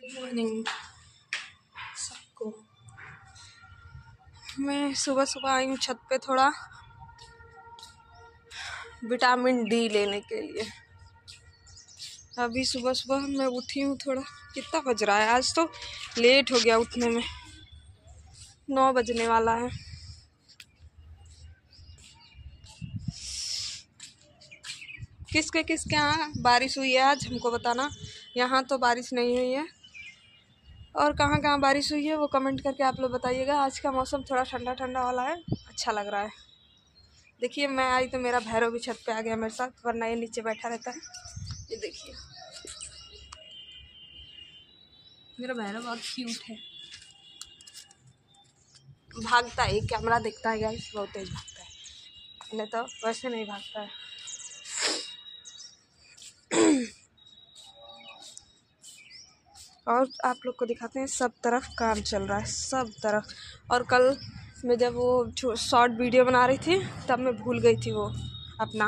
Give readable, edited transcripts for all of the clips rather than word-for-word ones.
Morning सबको। मैं सुबह सुबह आई हूँ छत पे थोड़ा विटामिन डी लेने के लिए। अभी सुबह सुबह मैं उठी हूँ थोड़ा। कितना बज रहा है? आज तो लेट हो गया उठने में, 9 बजने वाला है। किसके यहाँ बारिश हुई है आज हमको बताना। यहाँ तो बारिश नहीं हुई है। और कहाँ कहाँ बारिश हुई है वो कमेंट करके आप लोग बताइएगा। आज का मौसम थोड़ा ठंडा ठंडा वाला है, अच्छा लग रहा है। देखिए मैं आई तो मेरा भैरव भी छत पे आ गया मेरे साथ, वरना ये नीचे बैठा रहता है। ये देखिए मेरा भैरव बहुत क्यूट है, भागता है। कैमरा देखता है गाइस, बहुत तेज भागता है, नहीं तो वैसे नहीं भागता है। और आप लोग को दिखाते हैं, सब तरफ काम चल रहा है, सब तरफ। और कल मैं जब वो शॉर्ट वीडियो बना रही थी तब मैं भूल गई थी वो अपना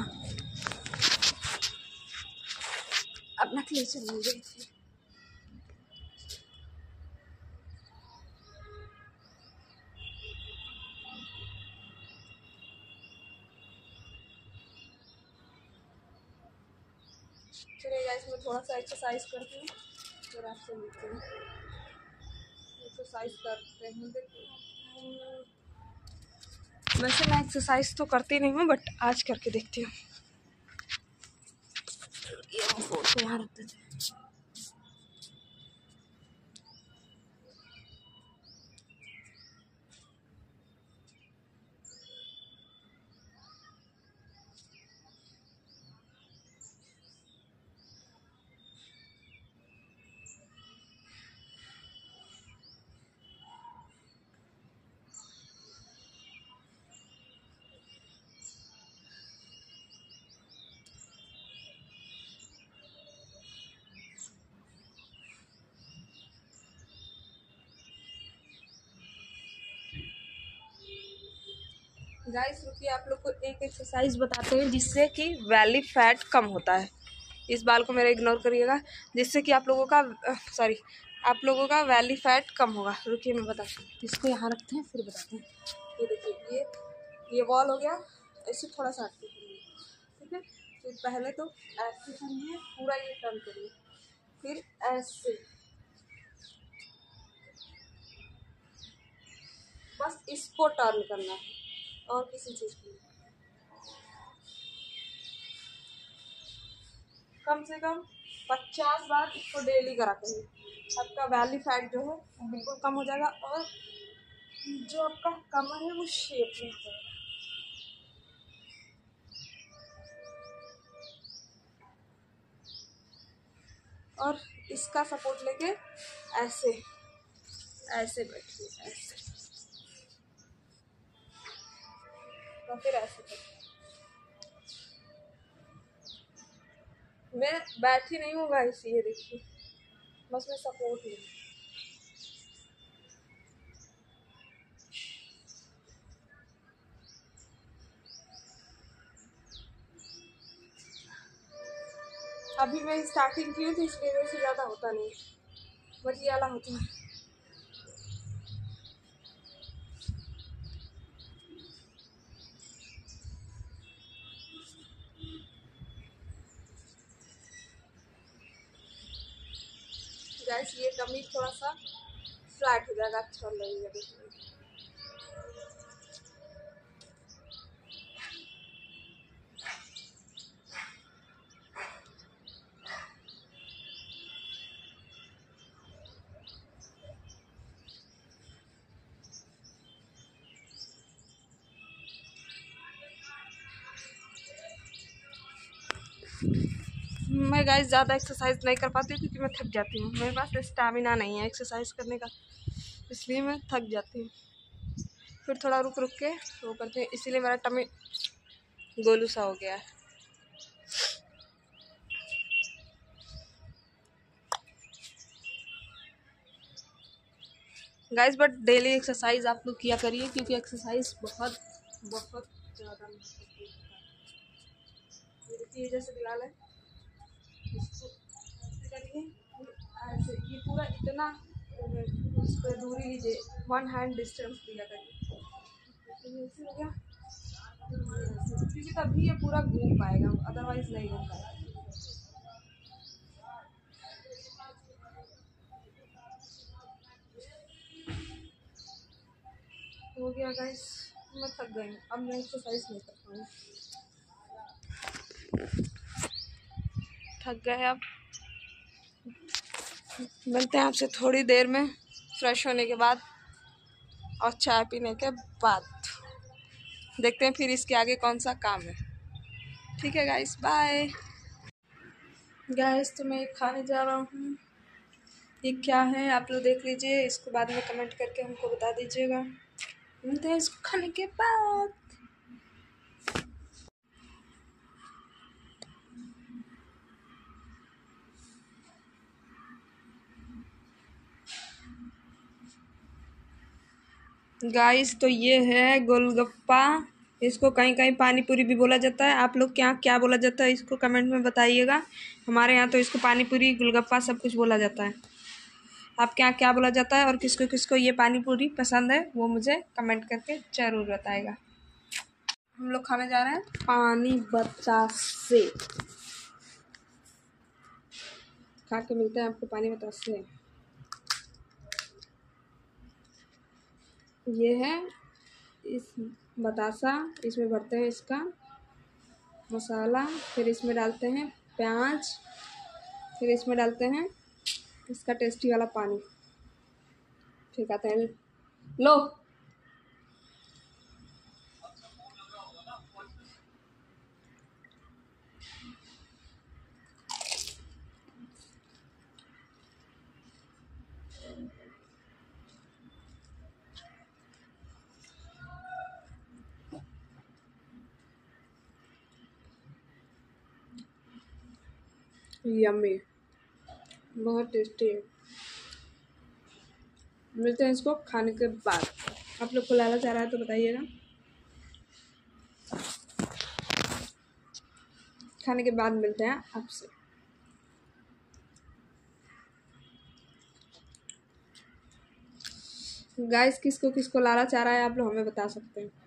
क्लेचर भूल गई थी। चलिए गाइस मैं थोड़ा सा एक्सरसाइज करती हूँ फिर आपसे मिलती हूँ। एक्सरसाइज करते हैं। वैसे मैं एक्सरसाइज तो करती नहीं हूँ, बट आज करके देखती हूँ। ये फोटो यहाँ रखते थे। गाइस रुकिए, आप लोग को एक एक्सरसाइज बताते हैं जिससे कि वैली फैट कम होता है। इस बाल को मेरा इग्नोर करिएगा। जिससे कि आप लोगों का वैली फैट कम होगा। रुकिए मैं बताती हूँ। इसको यहाँ रखते हैं फिर बताते हैं। ये देखिए ये बॉल हो गया, ऐसे थोड़ा सा हटके करिए, ठीक है। तो पहले तो ऐसे करिए, पूरा ये टर्न करिए, फिर ऐसे, बस इसको टर्न करना है और किसी चीज़ को नहीं। कम से कम 50 बार इसको डेली करा करिए। आपका वैली फैट जो है वो बिल्कुल कम हो जाएगा और जो आपका कमर है वो शेप में हो जाएगा। और इसका सपोर्ट लेके ऐसे ऐसे बैठिए, ऐसे और फिर ऐसे बैठिए। मैं बैठी नहीं हूँ गाइस, ये देखिए, बस मैं सपोर्ट लूँ। अभी मैं स्टार्टिंग की हूँ तो इसलिए मेरे से ज़्यादा होता नहीं, बट ये वाला होता है। गाइस ये कमीज थोड़ा सा फ्लैट हो जाएगा, अच्छा लगेगा देखने में। मैं गाइस ज़्यादा एक्सरसाइज नहीं कर पाती हूँ क्योंकि मैं थक जाती हूँ। मेरे पास स्टैमिना नहीं है एक्सरसाइज करने का, इसलिए मैं थक जाती हूँ। फिर थोड़ा रुक रुक के वो करते हैं, इसीलिए मेरा टमी गोलू सा हो गया है। गाइस बट डेली एक्सरसाइज आप लोग किया करिए क्योंकि एक्सरसाइज बहुत बहुत ज़्यादा महत्वपूर्ण है। ये देखिए जैसे बिलाल है, इसको ऐसे करिए, ऐसे ये पूरा इतना उस पर दूरी लीजिए, 1 हैंड डिस्टेंस दिया करिए। ऐसे हो गया, क्योंकि तभी ये पूरा घूम पाएगा, अदरवाइज नहीं घूम पाएगा। हो गया गाइस, मैं थक गई हूँ, अब मैं एक्सरसाइज नहीं कर पाऊँ, थक गए। अब मिलते हैं आपसे थोड़ी देर में, फ्रेश होने के बाद और चाय पीने के बाद। देखते हैं फिर इसके आगे कौन सा काम है। ठीक है गाइस, बाय। गाइस तो मैं खाने जा रहा हूँ, ये क्या है आप लोग देख लीजिए, इसको बाद में कमेंट करके हमको बता दीजिएगा। मिलते हैं इसको खाने के बाद। गाइस तो ये है गोलगप्पा, इसको कहीं कहीं पानी पूरी भी बोला जाता है। आप लोग क्या क्या बोला जाता है इसको कमेंट में बताइएगा। हमारे यहाँ तो इसको पानी पूरी गोलगप्पा सब कुछ बोला जाता है। आप क्या क्या बोला जाता है और किसको किसको ये पानी पूरी पसंद है वो मुझे कमेंट करके ज़रूर बताएगा। हम लोग खाने जा रहे हैं पानी बतासे, खा के मिलते हैं आपको पानी बतासे। ये है इस बतासा, इसमें भरते हैं इसका मसाला, फिर इसमें डालते हैं प्याज, फिर इसमें डालते हैं इसका टेस्टी वाला पानी, फिर कहते हैं लो। यम्मी, बहुत टेस्टी है। मिलते हैं इसको खाने के बाद। आप लोग को लालच आ रहा है तो बताइएगा। खाने के बाद मिलते हैं आपसे। गाइस किसको किसको लालच आ रहा है आप लोग हमें बता सकते हैं।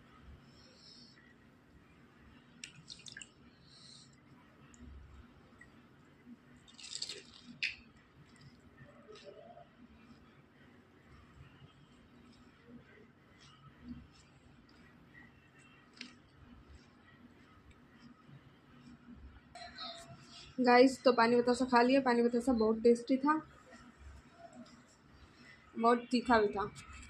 गाइस तो पानी बतासा खा लिया, पानी बतासा बहुत टेस्टी था, बहुत तीखा भी था।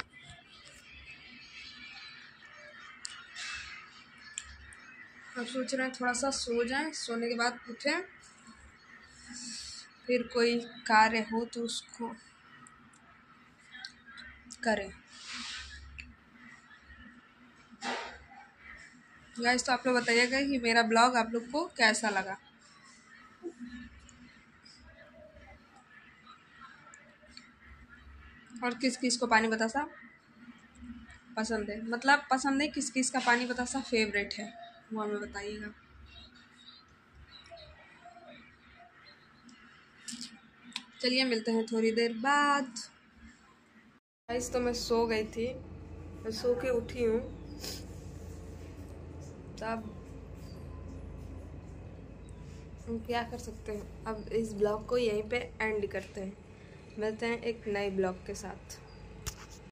अब सोच रहे हैं थोड़ा सा सो जाएं, सोने के बाद उठें, फिर कोई कार्य हो तो उसको करें। गाइस तो आप लोग बताइएगा कि मेरा ब्लॉग आप लोग को कैसा लगा। और किस किस को पानी बतासा पसंद है, मतलब पसंद है किस किस का पानी बतासा फेवरेट है वो हमें बताइएगा। चलिए मिलते हैं थोड़ी देर बाद। गाइस तो मैं सो गई थी, मैं सो के उठी हूँ, तब हम क्या कर सकते हैं। अब इस ब्लॉग को यहीं पे एंड करते हैं, मिलते हैं एक नए ब्लॉग के साथ।